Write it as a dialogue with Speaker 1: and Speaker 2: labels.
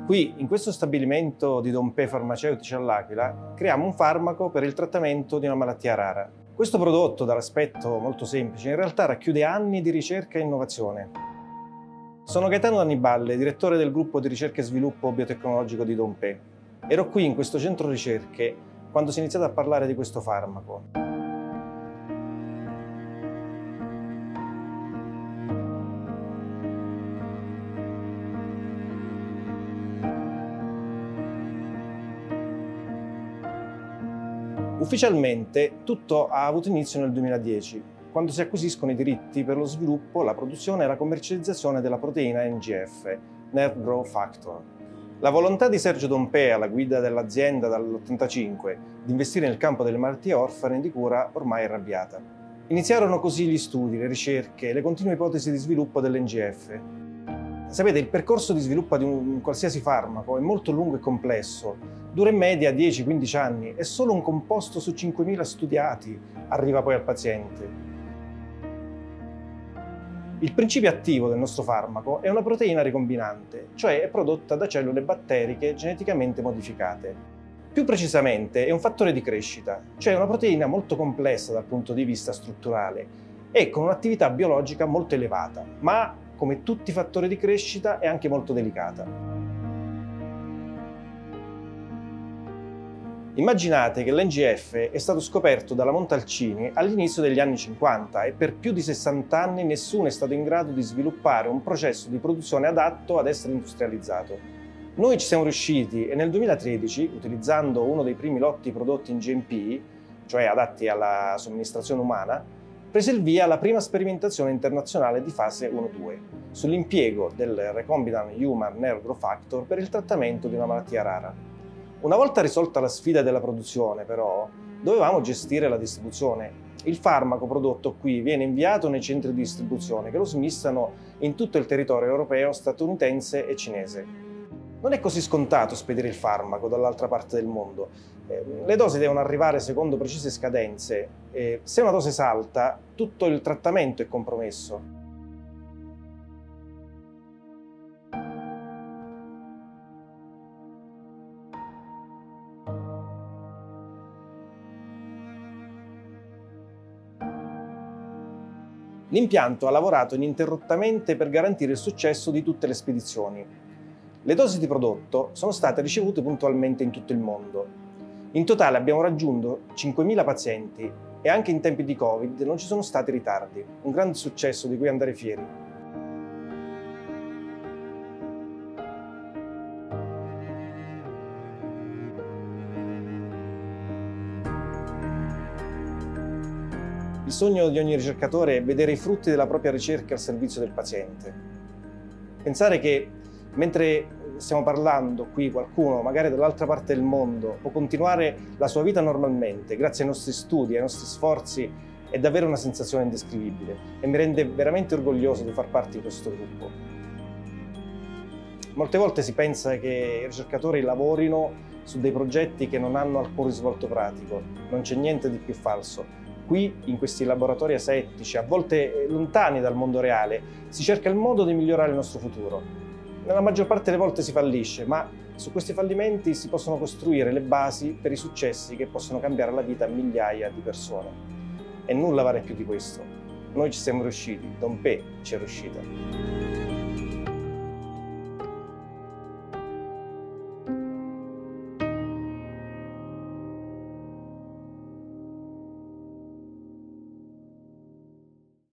Speaker 1: Qui, in questo stabilimento di Dompé Farmaceutici all'Aquila, creiamo un farmaco per il trattamento di una malattia rara. Questo prodotto, dall'aspetto molto semplice, in realtà racchiude anni di ricerca e innovazione. Sono Gaetano Anniballe, direttore del gruppo di ricerca e sviluppo biotecnologico di Dompé. Ero qui in questo centro ricerche quando si è iniziato a parlare di questo farmaco. Ufficialmente tutto ha avuto inizio nel 2010, quando si acquisiscono i diritti per lo sviluppo, la produzione e la commercializzazione della proteina NGF, Nerve Growth Factor. La volontà di Sergio Dompé, alla guida dell'azienda dall'85, di investire nel campo delle malattie orfane di cura ormai è arrabbiata. Iniziarono così gli studi, le ricerche e le continue ipotesi di sviluppo dell'NGF. Sapete, il percorso di sviluppo di un qualsiasi farmaco è molto lungo e complesso. Dura in media 10-15 anni e solo un composto su 5.000 studiati arriva poi al paziente. Il principio attivo del nostro farmaco è una proteina ricombinante, cioè è prodotta da cellule batteriche geneticamente modificate. Più precisamente è un fattore di crescita, cioè una proteina molto complessa dal punto di vista strutturale e con un'attività biologica molto elevata, ma come tutti i fattori di crescita è anche molto delicata. Immaginate che l'NGF è stato scoperto dalla Montalcini all'inizio degli anni 50 e per più di 60 anni nessuno è stato in grado di sviluppare un processo di produzione adatto ad essere industrializzato. Noi ci siamo riusciti e nel 2013, utilizzando uno dei primi lotti prodotti in GMP, cioè adatti alla somministrazione umana, prese il via la prima sperimentazione internazionale di fase 1-2 sull'impiego del Recombinant Human Nerve Growth Factor per il trattamento di una malattia rara. Una volta risolta la sfida della produzione, però, dovevamo gestire la distribuzione. Il farmaco prodotto qui viene inviato nei centri di distribuzione che lo smistano in tutto il territorio europeo, statunitense e cinese. Non è così scontato spedire il farmaco dall'altra parte del mondo. Le dosi devono arrivare secondo precise scadenze e se una dose salta, tutto il trattamento è compromesso. L'impianto ha lavorato ininterrottamente per garantire il successo di tutte le spedizioni. Le dosi di prodotto sono state ricevute puntualmente in tutto il mondo. In totale abbiamo raggiunto 5.000 pazienti e anche in tempi di Covid non ci sono stati ritardi. Un grande successo di cui andare fieri. Il sogno di ogni ricercatore è vedere i frutti della propria ricerca al servizio del paziente. Pensare che mentre stiamo parlando qui qualcuno, magari dall'altra parte del mondo, può continuare la sua vita normalmente grazie ai nostri studi, ai nostri sforzi, è davvero una sensazione indescrivibile e mi rende veramente orgoglioso di far parte di questo gruppo. Molte volte si pensa che i ricercatori lavorino su dei progetti che non hanno alcun risvolto pratico. Non c'è niente di più falso. Qui, in questi laboratori asettici, a volte lontani dal mondo reale, si cerca il modo di migliorare il nostro futuro. Nella maggior parte delle volte si fallisce, ma su questi fallimenti si possono costruire le basi per i successi che possono cambiare la vita a migliaia di persone. E nulla vale più di questo. Noi ci siamo riusciti, Dompé ci è riuscita.